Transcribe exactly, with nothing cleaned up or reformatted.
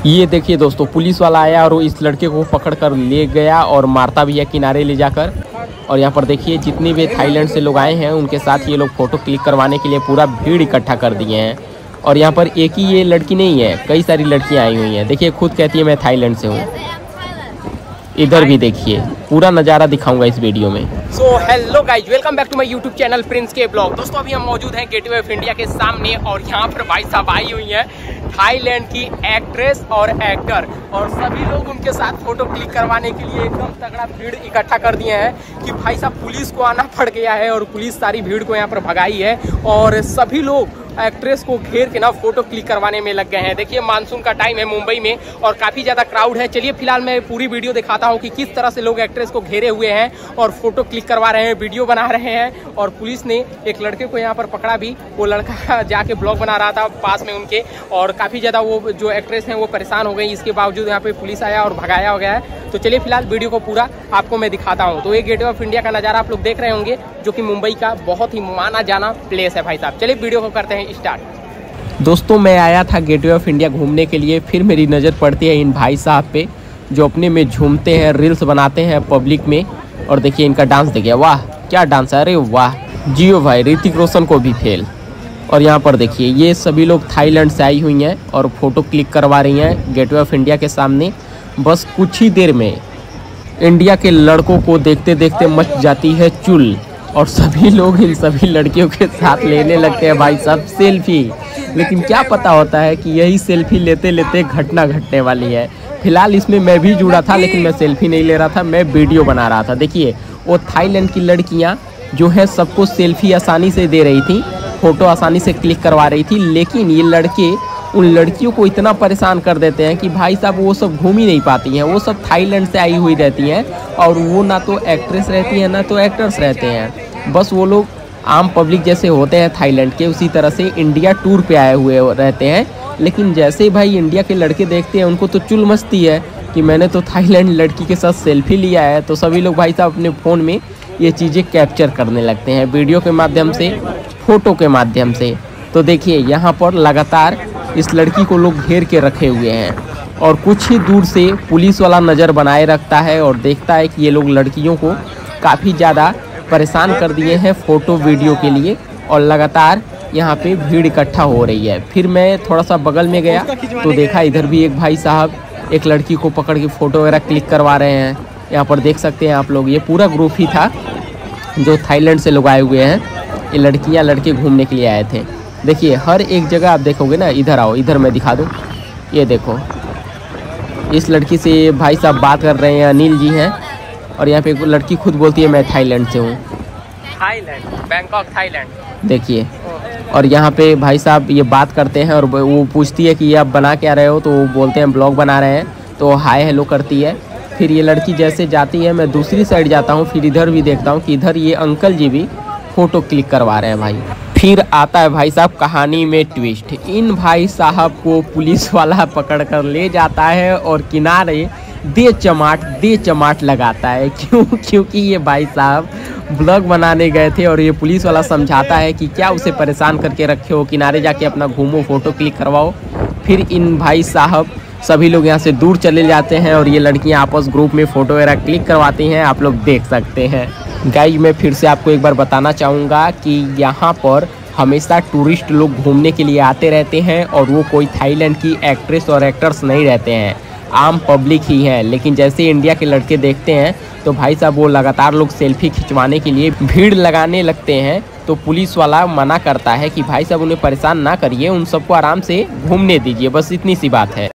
ये देखिए दोस्तों, पुलिस वाला आया और इस लड़के को पकड़ कर ले गया और मारता भी है किनारे ले जाकर। और यहाँ पर देखिए जितने भी थाईलैंड से लोग आए हैं उनके साथ ये लोग फ़ोटो क्लिक करवाने के लिए पूरा भीड़ इकट्ठा कर दिए हैं। और यहाँ पर एक ही ये लड़की नहीं है, कई सारी लड़कियाँ आई हुई हैं। देखिए खुद कहती है मैं थाईलैंड से हूँ। इधर भी देखिए, पूरा नज़ारा दिखाऊंगा इस वीडियो में। So hello guys, welcome back to my YouTube channel Prince के ब्लॉग। दोस्तों अभी हम मौजूद हैं गेटवे ऑफ इंडिया के सामने और यहाँ पर भाई साहब आई हुई हैं थाईलैंड की एक्ट्रेस और एक्टर, और सभी लोग उनके साथ फोटो क्लिक करवाने के लिए एकदम तगड़ा भीड़ इकट्ठा कर दिए हैं कि भाई साहब पुलिस को आना पड़ गया है और पुलिस सारी भीड़ को यहाँ पर भगाई है और सभी लोग एक्ट्रेस को घेर के ना फोटो क्लिक करवाने में लग गए हैं। देखिए मानसून का टाइम है मुंबई में और काफ़ी ज़्यादा क्राउड है। चलिए फिलहाल मैं पूरी वीडियो दिखाता हूँ कि किस तरह से लोग एक्ट्रेस को घेरे हुए हैं और फोटो क्लिक करवा रहे हैं, वीडियो बना रहे हैं। और पुलिस ने एक लड़के को यहाँ पर पकड़ा भी, वो लड़का जाके ब्लॉग बना रहा था पास में उनके, और काफ़ी ज़्यादा वो जो एक्ट्रेस हैं वो परेशान हो गई। इसके बावजूद यहाँ पे पुलिस आया और भगाया हो गया है। तो चलिए फिलहाल वीडियो को पूरा आपको मैं दिखाता हूँ। तो ये गेटवे ऑफ इंडिया का नज़ारा आप लोग देख रहे होंगे, जो कि मुंबई का बहुत ही माना जाना प्लेस है भाई साहब। चलिए वीडियो को करते हैं स्टार्ट। दोस्तों मैं आया था गेटवे ऑफ इंडिया घूमने के लिए, फिर मेरी नज़र पड़ती है इन भाई साहब पे जो अपने में झूमते हैं, रील्स बनाते हैं पब्लिक में। और देखिए इनका डांस देखिए, वाह क्या डांस है, अरे वाह जियो भाई, ऋतिक रोशन को भी फेल। और यहाँ पर देखिए ये सभी लोग थाईलैंड से आई हुई हैं और फोटो क्लिक करवा रही हैं गेटवे ऑफ इंडिया के सामने। बस कुछ ही देर में इंडिया के लड़कों को देखते देखते मच जाती है चुल और सभी लोग इन सभी लड़कियों के साथ लेने लगते हैं भाई साहब सेल्फी। लेकिन क्या पता होता है कि यही सेल्फी लेते लेते घटना घटने वाली है। फिलहाल इसमें मैं भी जुड़ा था, लेकिन मैं सेल्फी नहीं ले रहा था, मैं वीडियो बना रहा था। देखिए वो थाईलैंड की लड़कियां जो है सबको सेल्फी आसानी से दे रही थी, फ़ोटो आसानी से क्लिक करवा रही थी। लेकिन ये लड़के उन लड़कियों को इतना परेशान कर देते हैं कि भाई साहब वो सब घूम ही नहीं पाती हैं। वो सब थाईलैंड से आई हुई रहती हैं और वो ना तो एक्ट्रेस रहती हैं ना तो एक्टर्स रहते हैं। बस वो लोग आम पब्लिक जैसे होते हैं थाईलैंड के, उसी तरह से इंडिया टूर पे आए हुए रहते हैं। लेकिन जैसे ही भाई इंडिया के लड़के देखते हैं उनको तो चुल मचती है कि मैंने तो थाईलैंड लड़की के साथ सेल्फी लिया है। तो सभी लोग भाई साहब अपने फ़ोन में ये चीज़ें कैप्चर करने लगते हैं, वीडियो के माध्यम से, फ़ोटो के माध्यम से। तो देखिए यहाँ पर लगातार इस लड़की को लोग घेर के रखे हुए हैं और कुछ ही दूर से पुलिस वाला नज़र बनाए रखता है और देखता है कि ये लोग लड़कियों को काफ़ी ज़्यादा परेशान कर दिए हैं फ़ोटो वीडियो के लिए। और लगातार यहाँ पे भीड़ इकट्ठा हो रही है। फिर मैं थोड़ा सा बगल में गया तो देखा इधर भी एक भाई साहब एक लड़की को पकड़ के फ़ोटो वगैरह क्लिक करवा रहे हैं। यहाँ पर देख सकते हैं आप लोग, ये पूरा ग्रुप ही था जो थाईलैंड से लोग आए हुए हैं। ये लड़कियाँ लड़के घूमने के लिए आए थे। देखिए हर एक जगह आप देखोगे ना, इधर आओ, इधर मैं दिखा दूँ, ये देखो इस लड़की से भाई साहब बात कर रहे हैं, अनिल जी हैं। और यहाँ पे एक लड़की खुद बोलती है मैं थाईलैंड से हूँ, थाईलैंड, बैंकॉक थाईलैंड। देखिए और यहाँ पे भाई साहब ये बात करते हैं और वो पूछती है कि ये आप बना क्या रहे हो, तो वो बोलते हैं ब्लॉग बना रहे हैं। तो हाय हेलो करती है। फिर ये लड़की जैसे जाती है मैं दूसरी साइड जाता हूँ, फिर इधर भी देखता हूँ कि इधर ये अंकल जी भी फ़ोटो क्लिक करवा रहे हैं भाई। फिर आता है भाई साहब कहानी में ट्विस्ट। इन भाई साहब को पुलिस वाला पकड़ कर ले जाता है और किनारे दे चमाट दे चमाट लगाता है। क्यों? क्योंकि ये भाई साहब ब्लॉग बनाने गए थे और ये पुलिस वाला समझाता है कि क्या उसे परेशान करके रखे हो, किनारे जाके अपना घूमो, फ़ोटो क्लिक करवाओ। फिर इन भाई साहब सभी लोग यहाँ से दूर चले जाते हैं और ये लड़कियाँ आपस ग्रुप में फ़ोटो वगैरह क्लिक करवाती हैं, आप लोग देख सकते हैं। गाइज मैं फिर से आपको एक बार बताना चाहूँगा कि यहाँ पर हमेशा टूरिस्ट लोग घूमने के लिए आते रहते हैं और वो कोई थाईलैंड की एक्ट्रेस और एक्टर्स नहीं रहते हैं, आम पब्लिक ही हैं। लेकिन जैसे इंडिया के लड़के देखते हैं तो भाई साहब वो लगातार लोग सेल्फी खिंचवाने के लिए भीड़ लगाने लगते हैं। तो पुलिस वाला मना करता है कि भाई साहब उन्हें परेशान ना करिए, उन सबको आराम से घूमने दीजिए, बस इतनी सी बात है।